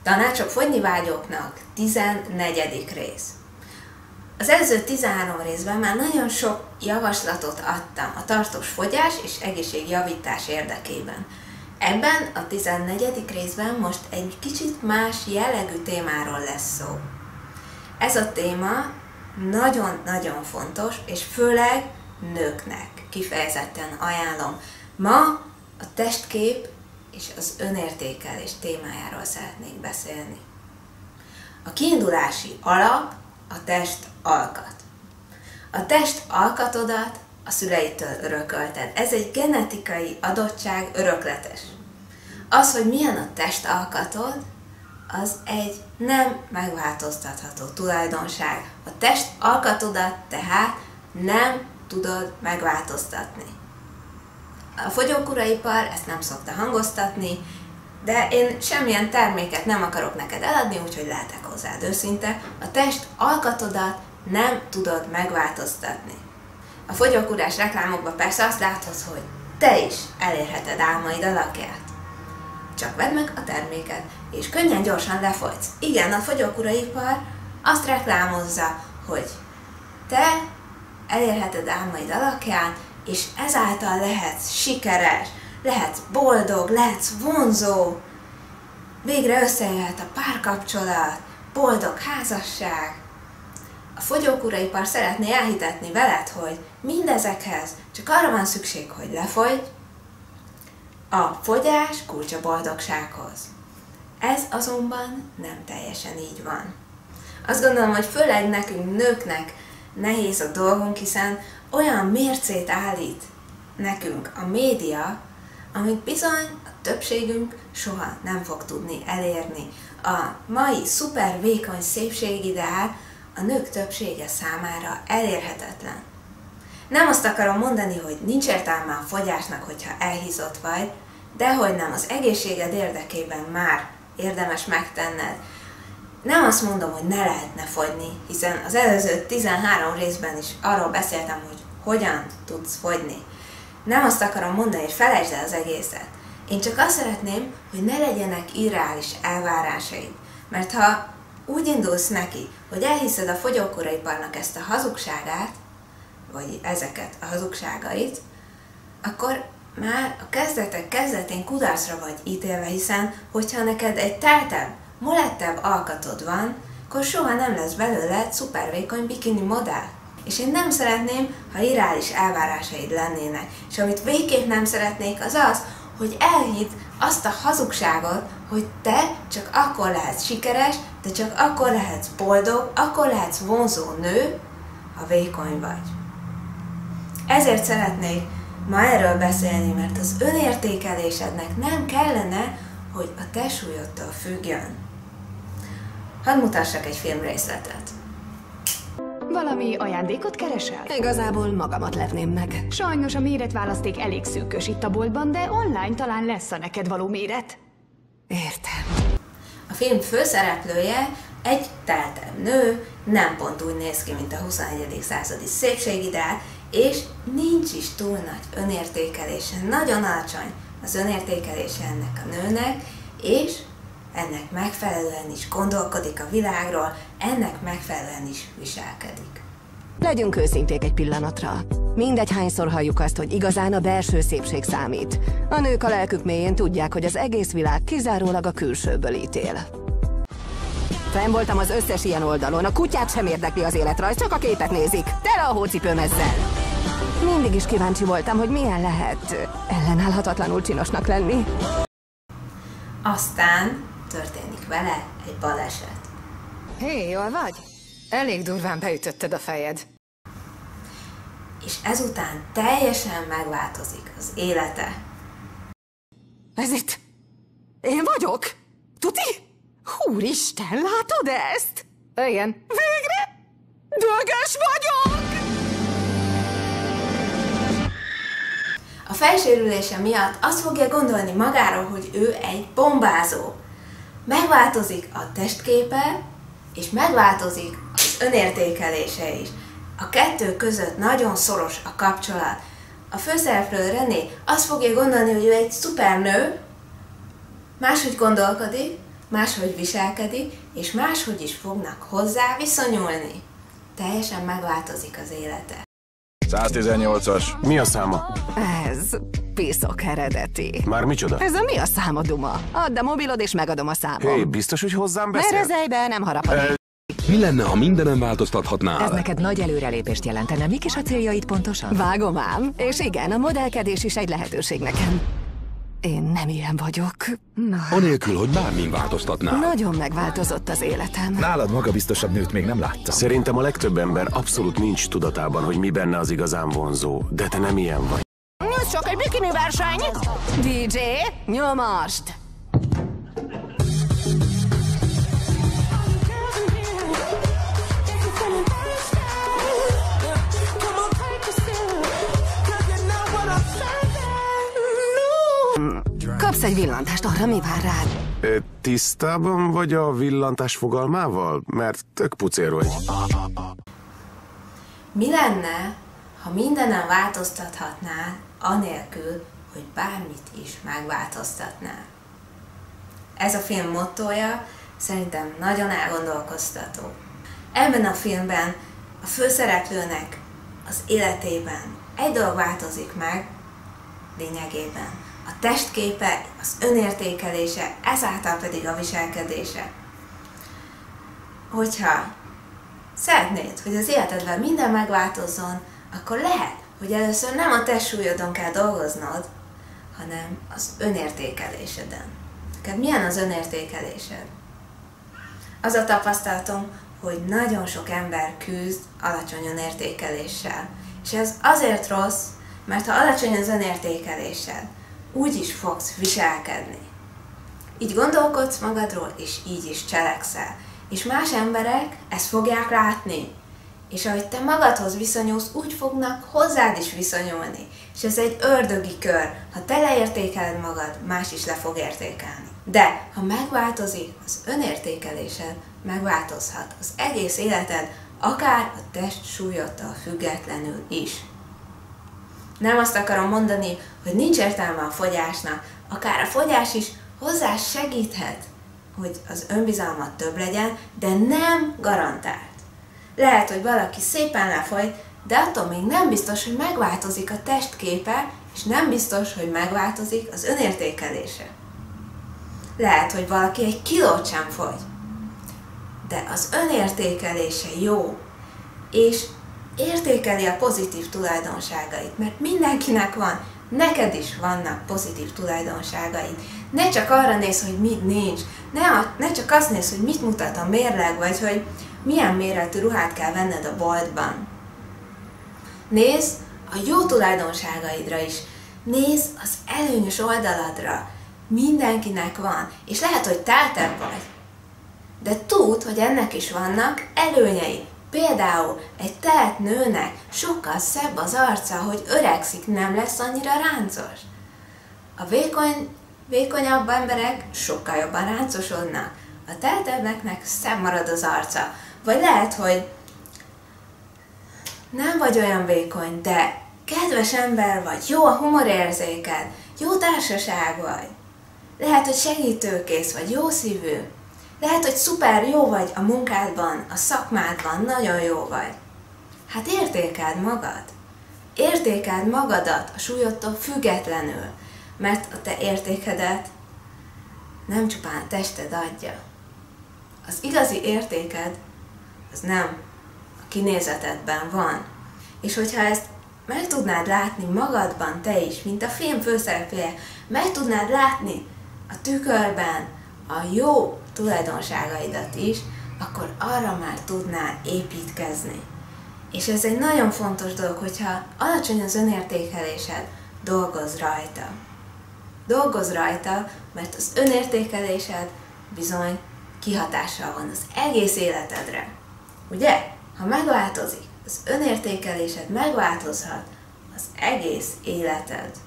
Tanácsok fogyni vágyóknak 14. rész. Az előző 13 részben már nagyon sok javaslatot adtam a tartós fogyás és egészségjavítás érdekében. Ebben a 14. részben most egy kicsit más jellegű témáról lesz szó. Ez a téma nagyon-nagyon fontos, és főleg nőknek kifejezetten ajánlom. Ma a testkép és az önértékelés témájáról szeretnék beszélni. A kiindulási alap a test alkat. A test alkatodat a szüleitől örökölted. Ez egy genetikai adottság, örökletes. Az, hogy milyen a test alkatod, az egy nem megváltoztatható tulajdonság. A test alkatodat tehát nem tudod megváltoztatni. A fogyókúraipar ezt nem szokta hangoztatni, de én semmilyen terméket nem akarok neked eladni, úgyhogy lehetek hozzád őszinte. A test alkatodat nem tudod megváltoztatni. A fogyókúrás reklámokban persze azt látod, hogy te is elérheted álmaid alakját. Csak vedd meg a terméket, és könnyen, gyorsan lefogysz. Igen, a fogyókúraipar azt reklámozza, hogy te elérheted álmaid alakját, és ezáltal lehetsz sikeres, lehetsz boldog, lehetsz vonzó, végre összejöhet a párkapcsolat, boldog házasság. A fogyókúraipar szeretné elhitetni veled, hogy mindezekhez csak arra van szükség, hogy lefogyj. A fogyás kulcs a boldogsághoz. Ez azonban nem teljesen így van. Azt gondolom, hogy főleg nekünk, nőknek nehéz a dolgunk, hiszen olyan mércét állít nekünk a média, amit bizony a többségünk soha nem fog tudni elérni. A mai szuper vékony szépségideál a nők többsége számára elérhetetlen. Nem azt akarom mondani, hogy nincs értelme a fogyásnak, hogyha elhízott vagy, dehogy nem, az egészséged érdekében már érdemes megtenned. Nem azt mondom, hogy ne lehetne fogyni, hiszen az előző 13 részben is arról beszéltem, hogy hogyan tudsz fogyni. Nem azt akarom mondani, hogy felejtsd el az egészet. Én csak azt szeretném, hogy ne legyenek irreális elvárásaid. Mert ha úgy indulsz neki, hogy elhiszed a fogyókúraiparnak ezt a hazugságát, vagy ezeket a hazugságait, akkor már a kezdetek kezdetén kudarcra vagy ítélve, hiszen hogyha neked egy teltebb, molettebb alkatod van, akkor soha nem lesz belőle szupervékony bikini modell. És én nem szeretném, ha irreális elvárásaid lennének. És amit végképp nem szeretnék, az az, hogy elhidd azt a hazugságot, hogy te csak akkor lehetsz sikeres, te csak akkor lehetsz boldog, akkor lehetsz vonzó nő, ha vékony vagy. Ezért szeretnék ma erről beszélni, mert az önértékelésednek nem kellene, hogy a te súlyodtól függjön. Hadd mutassak egy filmrészletet. Valami ajándékot keresel? Igazából magamat lepném meg. Sajnos a méretválaszték elég szűkös itt a boltban, de online talán lesz a neked való méret. Értem. A film főszereplője egy teltebb nő, nem pont úgy néz ki, mint a 21. századi szépségideál, és nincs is túl nagy önértékelése. Nagyon alacsony az önértékelése ennek a nőnek, és ennek megfelelően is gondolkodik a világról, ennek megfelelően is viselkedik. Legyünk őszinték egy pillanatra. Mindegy, hányszor halljuk azt, hogy igazán a belső szépség számít. A nők a lelkük mélyén tudják, hogy az egész világ kizárólag a külsőből ítél. Fenn voltam az összes ilyen oldalon, a kutyát sem érdekli az életrajz, csak a képet nézik. Tele a hócipőm ezzel. Mindig is kíváncsi voltam, hogy milyen lehet ellenállhatatlanul csinosnak lenni. Aztán történik vele egy baleset. Hé, jól vagy? Elég durván beütötted a fejed. És ezután teljesen megváltozik az élete. Ez itt... Én vagyok? Tuti? Úristen, látod ezt? Igen. Végre? Dögös vagyok! A fejsérülése miatt azt fogja gondolni magáról, hogy ő egy bombázó. Megváltozik a testképe, és megváltozik az önértékelése is. A kettő között nagyon szoros a kapcsolat. A főszereplő René azt fogja gondolni, hogy ő egy szupernő, máshogy gondolkodik, máshogy viselkedik, és máshogy is fognak hozzá viszonyulni. Teljesen megváltozik az élete. 118-as. Mi a száma? Ez piszok eredeti. Már micsoda? Ez a mi a száma, Duma? Add a mobilod és megadom a számom. Biztos, hogy hozzám beszél? Merezej be, nem harapod. Mi lenne, ha mindenem változtathatnál? Ez neked nagy előrelépést jelentene. Mik is a céljaid pontosan? Vágom ám. És igen, a modellkedés is egy lehetőség nekem. Én nem ilyen vagyok. Anélkül, hogy bármin változtatnál. Nagyon megváltozott az életem. Nálad magabiztosabb nőt még nem láttam. Szerintem a legtöbb ember abszolút nincs tudatában, hogy mi benne az igazán vonzó, de te nem ilyen vagy. Ez csak egy bikini verseny. DJ, nyomasd! Kapsz egy villantást, arra mi vár rád? Tisztában vagy a villantás fogalmával? Mert tök pucér vagy. Mi lenne, ha mindenen változtathatnál, anélkül, hogy bármit is megváltoztatnál? Ez a film mottója szerintem nagyon elgondolkoztató. Ebben a filmben a főszereplőnek az életében egy dolog változik meg, lényegében. A testképe, az önértékelése, ezáltal pedig a viselkedése. Hogyha szeretnéd, hogy az életedben minden megváltozzon, akkor lehet, hogy először nem a testsúlyodon kell dolgoznod, hanem az önértékeléseden. Neked milyen az önértékelésed? Az a tapasztalatom, hogy nagyon sok ember küzd alacsony önértékeléssel. És ez azért rossz, mert ha alacsony az önértékelésed, úgy is fogsz viselkedni. Így gondolkodsz magadról, és így is cselekszel. És más emberek ezt fogják látni. És ahogy te magadhoz viszonyulsz, úgy fognak hozzád is viszonyulni. És ez egy ördögi kör. Ha te leértékeled magad, más is le fog értékelni. De ha megváltozik az önértékelésed, megváltozhat az egész életed, akár a testsúlyodtól függetlenül is. Nem azt akarom mondani, hogy nincs értelme a fogyásnak, akár a fogyás is hozzá segíthet, hogy az önbizalmat több legyen, de nem garantált. Lehet, hogy valaki szépen lefogy, de attól még nem biztos, hogy megváltozik a testképe, és nem biztos, hogy megváltozik az önértékelése. Lehet, hogy valaki 1 kilót sem fogy, de az önértékelése jó, és értékeli a pozitív tulajdonságait, mert mindenkinek van, neked is vannak pozitív tulajdonságaid. Ne csak arra nézz, hogy mit nincs, ne csak azt nézz, hogy mit mutat a mérleg, vagy hogy milyen méretű ruhát kell venned a boltban. Nézz a jó tulajdonságaidra is, nézz az előnyös oldaladra, mindenkinek van, és lehet, hogy teltebb vagy, de tudd, hogy ennek is vannak előnyei. Például egy telt nőnek sokkal szebb az arca, hogy öregszik, nem lesz annyira ráncos. A vékonyabb emberek sokkal jobban ráncosodnak. A teltebbeknek szebb marad az arca. Vagy lehet, hogy nem vagy olyan vékony, de kedves ember vagy, jó a humorérzéked, jó társaság vagy. Lehet, hogy segítőkész vagy, jó szívű. Lehet, hogy szuper jó vagy a munkádban, a szakmádban, nagyon jó vagy. Hát értékeld magad. Értékeld magadat a súlyodtól függetlenül, mert a te értékedet nem csupán a tested adja. Az igazi értéked az nem a kinézetedben van. És hogyha ezt meg tudnád látni magadban te is, mint a film főszereplője, meg tudnád látni a tükörben a jó tulajdonságaidat is, akkor arra már tudnál építkezni. És ez egy nagyon fontos dolog, hogyha alacsony az önértékelésed, dolgozz rajta. Dolgozz rajta, mert az önértékelésed bizony kihatással van az egész életedre. Ugye? Ha megváltozik, az önértékelésed megváltozhat az egész életed.